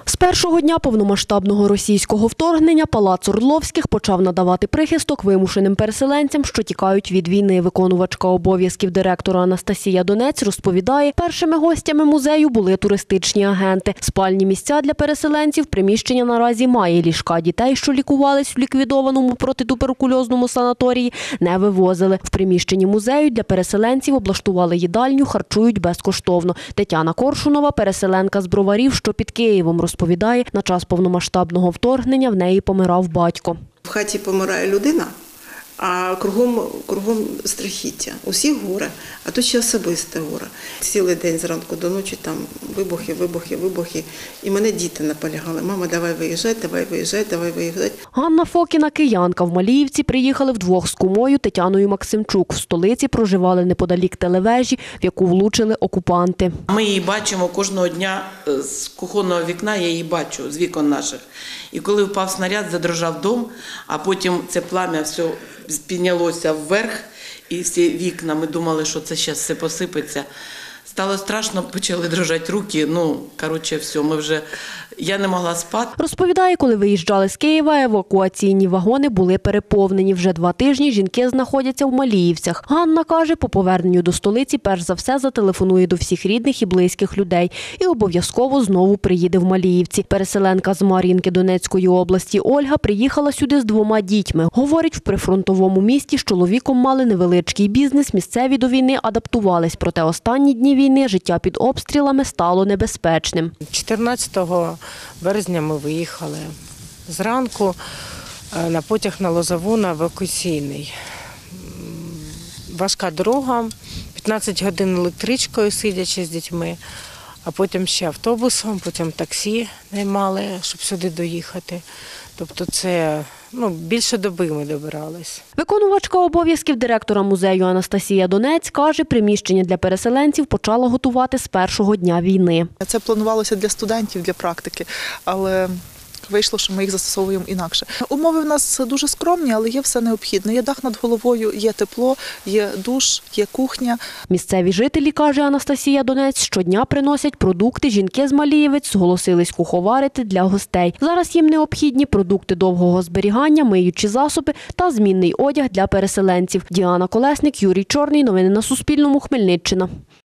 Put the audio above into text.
З першого дня повномасштабного російського вторгнення Палац Орловських почав надавати прихисток вимушеним переселенцям, що тікають від війни. Виконувачка обов'язків директора Анастасія Донець розповідає, першими гостями музею були туристичні агенти. Спальні місця для переселенців приміщення наразі має. Ліжка дітей, що лікувались в ліквідованому протитуберкульозному санаторії, не вивозили. В приміщенні музею для переселенців облаштували їдальню, харчують безкоштовно. Тетяна Коршунова, переселенка з Броварів, що під Києвом, розповідає, на час повномасштабного вторгнення в неї помирав батько. В хаті помирає людина, а кругом страхіття. Усіх горе, а тут ще особисте горе. Цілий день зранку до ночі там вибухи. І мене діти наполягали: мама, давай виїжджай. Ганна Фокіна – киянка. В Маліївці приїхали вдвох з кумою Тетяною Максимчук. В столиці проживали неподалік телевежі, в яку влучили окупанти. Ми її бачимо кожного дня з кухонного вікна, я її бачу, з вікон наших. І коли впав снаряд, задрожав дом, а потім це плам'я все піднялося вверх, і всі вікна, ми думали, що це зараз все посипеться. Стало страшно, почали дрожати руки, я не могла спати. Розповідає, коли виїжджали з Києва, евакуаційні вагони були переповнені. Вже 2 тижні жінки знаходяться в Маліївцях. Ганна каже, по поверненню до столиці перш за все зателефонує до всіх рідних і близьких людей і обов'язково знову приїде в Маліївці. Переселенка з Мар'їнки Донецької області Ольга приїхала сюди з 2 дітьми. Говорить, в прифронтовому місті з чоловіком мали невеличкий бізнес, місцеві до війни адаптувались. Проте останні дні війни життя під обстрілами стало небезпечним. 14 березня ми виїхали зранку на потяг на Лозову, на евакуаційний. Важка дорога, 15 годин електричкою сидячи з дітьми, а потім ще автобусом, потім таксі наймали, щоб сюди доїхати. Тобто це більше доби ми добирались. Виконувачка обов'язків директора музею Анастасія Донець каже, приміщення для переселенців почала готувати з першого дня війни. Це планувалося для студентів, для практики, але вийшло, що ми їх застосовуємо інакше. Умови в нас дуже скромні, але є все необхідне. Є дах над головою, є тепло, є душ, є кухня. Місцеві жителі, каже Анастасія Донець, щодня приносять продукти. Жінки з Маліївець зголосились куховарити для гостей. Зараз їм необхідні продукти довгого зберігання, миючі засоби та змінний одяг для переселенців. Діана Колесник, Юрій Чорний. Новини на Суспільному. Хмельниччина.